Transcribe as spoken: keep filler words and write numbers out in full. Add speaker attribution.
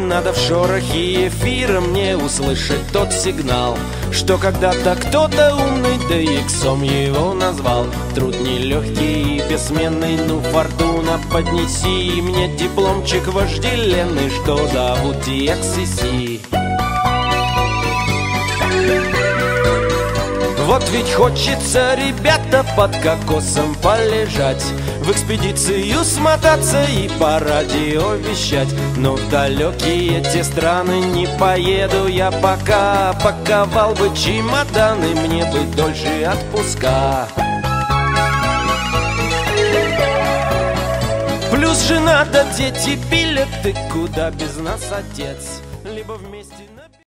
Speaker 1: надо в шорохе эфира мне услышать тот сигнал, что когда-то кто-то умный, да иксом его назвал. Труд нелегкий и бессменный, ну, фортуна, поднеси мне дипломчик вожделенный, что зовут ди экс си си. Вот ведь хочется, ребята, под кокосом полежать, в экспедицию смотаться и по радио вещать. Но в далекие те страны не поеду я пока, паковал бы чемоданы, мне бы дольше отпуска. Плюс жена да дети пилят, ты куда без нас, отец? Либо вместе...